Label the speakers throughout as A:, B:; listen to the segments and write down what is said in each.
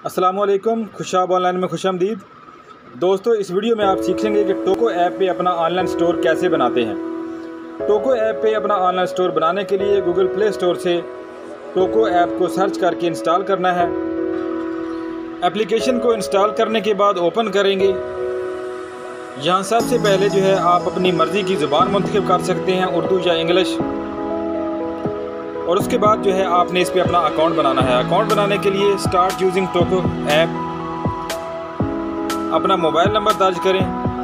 A: अस्सलामुअलैकुम, खुशाब ऑनलाइन में खुशामदीद। दोस्तों, इस वीडियो में आप सीखेंगे कि टोको ऐप पे अपना ऑनलाइन स्टोर कैसे बनाते हैं। टोको ऐप पे अपना ऑनलाइन स्टोर बनाने के लिए गूगल प्ले स्टोर से टोको ऐप को सर्च करके इंस्टॉल करना है। एप्लीकेशन को इंस्टॉल करने के बाद ओपन करेंगे। यहाँ सबसे पहले जो है आप अपनी मर्ज़ी की ज़ुबान मुंतखब कर सकते हैं, उर्दू या इंग्लिश। और उसके बाद जो है आपने इस पे अपना अकाउंट बनाना है। अकाउंट बनाने के लिए स्टार्ट यूजिंग टोको ऐप, अपना मोबाइल नंबर दर्ज करें।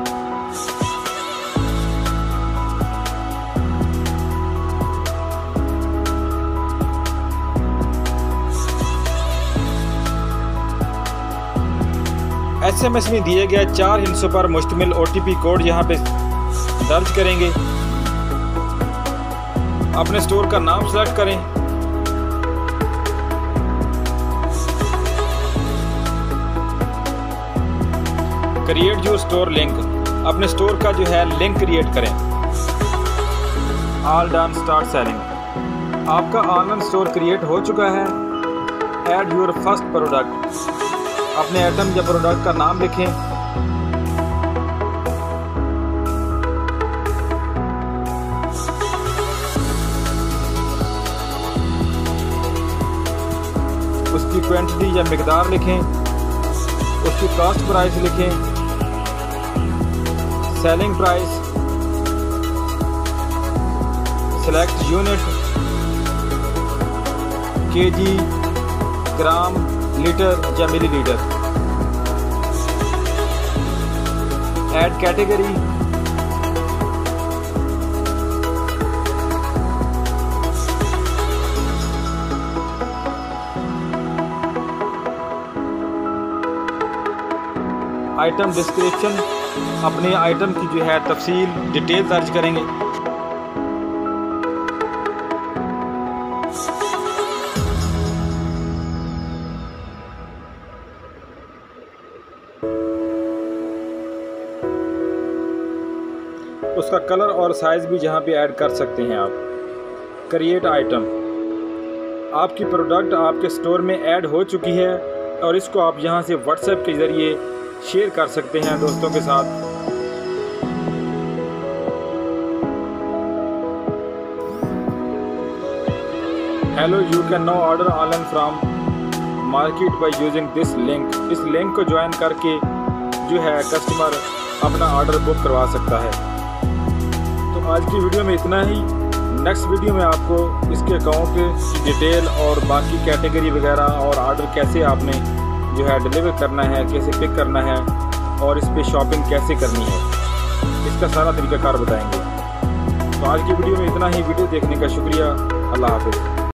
A: SMS में दिए गए 4 हिस्सों पर मुश्तमिल OTP कोड यहाँ पे दर्ज करेंगे। अपने स्टोर का नाम सेलेक्ट करें। क्रिएट योर स्टोर लिंक, अपने स्टोर का जो है लिंक क्रिएट करें। All done, start selling. आपका ऑनलाइन स्टोर क्रिएट हो चुका है। ऐड योर फर्स्ट प्रोडक्ट, अपने आइटम या प्रोडक्ट का नाम लिखें। उसकी क्वांटिटी या मिकदार लिखें। उसकी कॉस्ट प्राइस लिखें, selling price, select unit, KG, gram, litre या millilitre. Add category, item description, अपने आइटम की जो है तफसील डिटेल दर्ज करेंगे। उसका कलर और साइज़ भी जहाँ पे ऐड कर सकते हैं आप। क्रिएट आइटम, आपकी प्रोडक्ट आपके स्टोर में ऐड हो चुकी है और इसको आप यहाँ से व्हाट्सएप के ज़रिए शेयर कर सकते हैं दोस्तों के साथ। Hello, you can now order online from market by using this link. इस लिंक को ज्वाइन करके जो है कस्टमर अपना ऑर्डर बुक करवा सकता है। तो आज की वीडियो में इतना ही। नेक्स्ट वीडियो में आपको इसके अकाउंट की डिटेल और बाकी कैटेगरी वगैरह और ऑर्डर कैसे आपने जो है डिलीवर करना है, कैसे पिक करना है और इस पे शॉपिंग कैसे करनी है, इसका सारा तरीकाकार बताएंगे। तो आज की वीडियो में इतना ही। वीडियो देखने का शुक्रिया। अल्लाह हाफ़िज़।